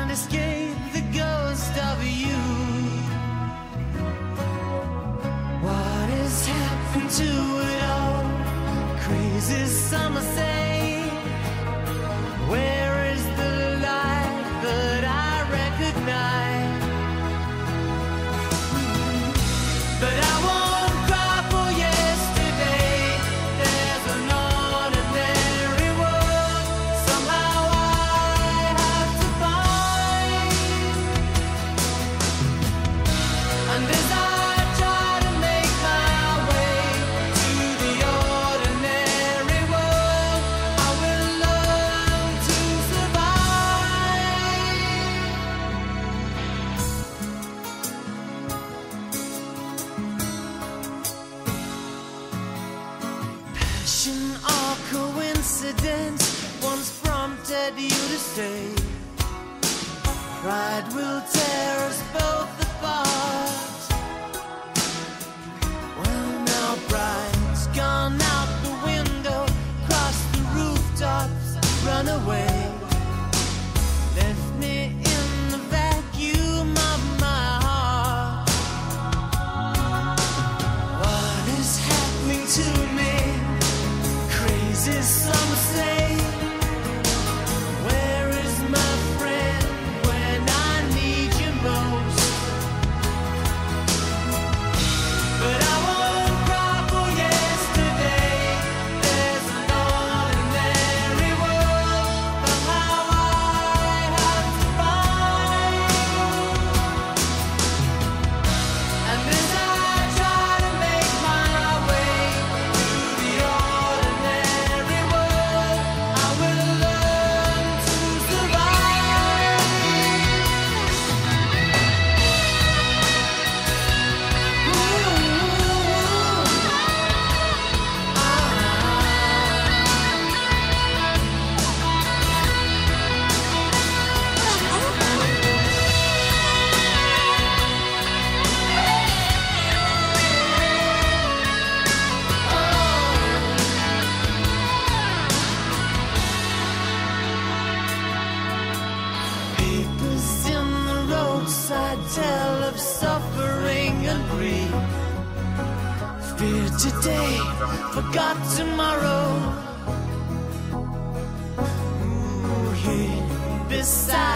can't escape the ghost of you. What has happened to it all? Crazy summer say, where is the light that I recognize? But I won't cry for yesterday. There's an ordinary world somehow I have to find. And as I try to make my way to the ordinary world, I will learn to survive. Passion or coincidence once prompted you to say, pride will tear us both apart. Well, now pride's gone out the window, crossed the rooftops, run away, left me in the vacuum of my heart. What is happening to me? Crazy, some say. Where is my friend when I need you most? But I won't cry for yesterday. There's an ordinary world somehow I have to find. And as I try to make my way to the ordinary world, I will learn to survive. Papers in the roadside tell of suffering and grief. Fear today, forgot tomorrow. Ooh, here beside